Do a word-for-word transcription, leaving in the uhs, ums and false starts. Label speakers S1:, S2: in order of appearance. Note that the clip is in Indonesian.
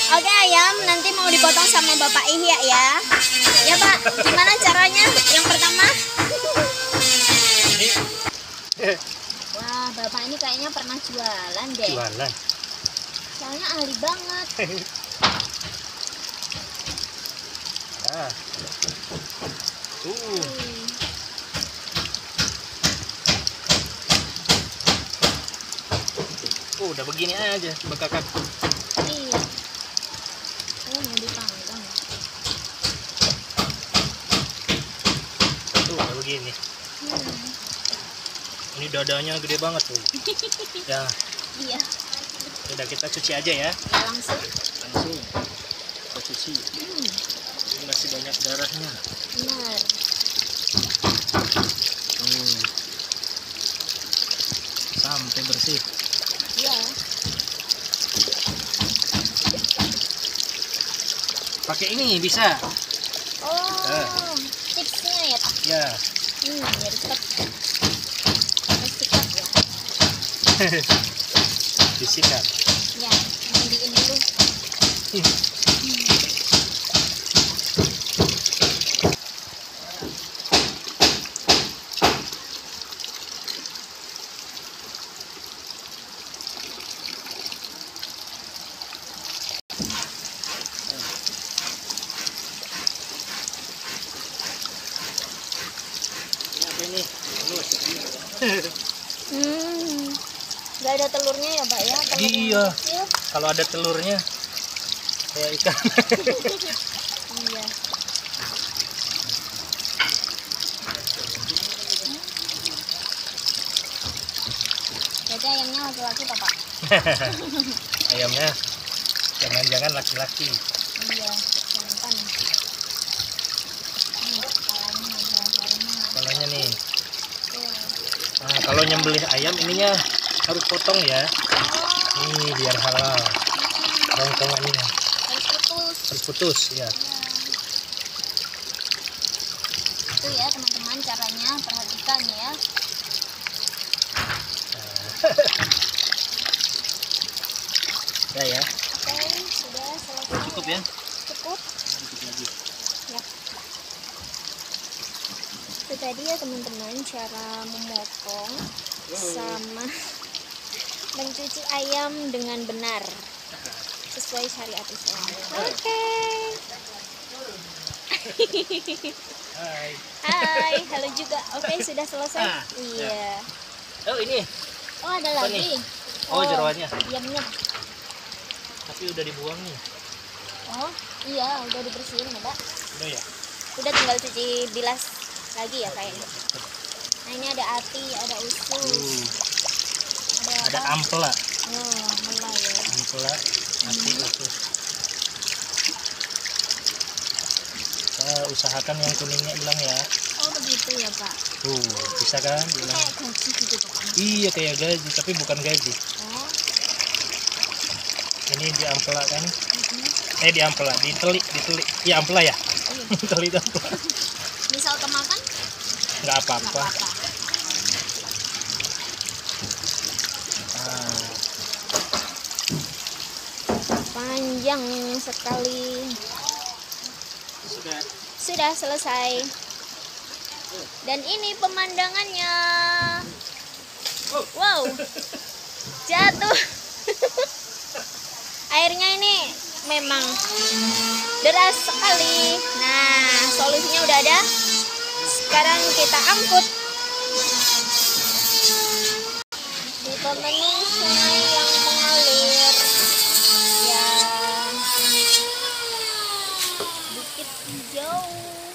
S1: Oke ayam, nanti mau dipotong sama Bapak Ihya ya. Ya Pak, gimana caranya? Yang pertama. Wah, Bapak ini kayaknya pernah jualan deh.
S2: Jualan.
S1: Soalnya ahli banget.
S2: Ah. Uh. Oh, udah begini aja bekakak.
S1: Iya. Oh, mau dipanggang.
S2: Tuh, udah begini.
S1: Hmm.
S2: Ini dadanya gede banget tuh. Ya.
S1: Iya.
S2: Udah kita cuci aja ya.
S1: Ya langsung.
S2: Langsung kita cuci.
S1: Hmm.
S2: Ini masih banyak darahnya.
S1: Benar.
S2: Hmm. Sampai bersih.
S1: Iya.
S2: Pakai ini bisa.
S1: Oh,
S2: Nah.
S1: tipsnya ya Pak.
S2: Ya.
S1: Hmm, biar cepat. Harus cepat ya.
S2: Disikat.
S1: Ya, mandiin dulu.
S2: Ini
S1: Hmm, nggak ada telurnya ya Pak ya? Telurnya
S2: iya.
S1: kecil.
S2: Kalau ada telurnya kayak ikan.
S1: Iya. Jadi ayamnya laki-laki Pak.
S2: Ayamnya jangan-jangan laki-laki.
S1: Iya, jangan. Hmm, kepalanya ada harumnya.
S2: Kepalanya nih.
S1: Tuh.
S2: Nah, kalau nyembelih ayam ininya harus potong ya.
S1: Oh,
S2: Ini biar halal. Rongkongannya
S1: harus putus.
S2: harus putus ya.
S1: Ya. Itu ya teman-teman caranya, perhatikan ya.
S2: Ya ya.
S1: Oke, sudah selesai.
S2: Cukup ya.
S1: Cukup.
S2: Sedikit lagi.
S1: Ya. Itu tadi ya teman-teman cara memotong sama mencuci ayam dengan benar sesuai syariat Islam. Oke.
S2: Hai.
S1: Hai, halo juga. Oke, sudah selesai.
S2: Ah,
S1: Iya.
S2: Oh ini.
S1: Oh, ada
S2: Apa
S1: lagi.
S2: nih? Oh, jeroannya.
S1: Ayamnya.
S2: Tapi udah dibuang nih.
S1: Oh, iya, udah dibersihin ya, Pak.
S2: Udah ya.
S1: Udah tinggal cuci bilas lagi ya kayaknya. Nah, ini ada ati, ada usus.
S2: Uh,
S1: Ada
S2: ada
S1: apa?
S2: ampela.
S1: Oh, mulai ya.
S2: Ampela nanti usus. Kita usahakan yang kuningnya hilang ya.
S1: Oh, begitu ya, Pak.
S2: Tuh, bisa kan
S1: Itu
S2: hilang.
S1: kayak gaji gitu, Pak.
S2: Iya kayak gaji, tapi bukan gaji.
S1: Oh,
S2: Ini diampela kan?
S1: mm-mm.
S2: Eh diampela, ditelik, ditelik. Iya ampela ya?
S1: Oh, iya.
S2: Ditelik ampela.
S1: Misal kemakan,
S2: Nggak
S1: nggak
S2: apa-apa.
S1: apa-apa.
S2: Nah,
S1: Panjang sekali.
S2: sudah.
S1: Sudah selesai. Dan ini pemandangannya. Wow. Jatuh. Airnya ini memang deras sekali. Nah, solusinya udah ada. Sekarang kita angkut. Ditemani sungai yang mengalir. Ya. Bukit hijau.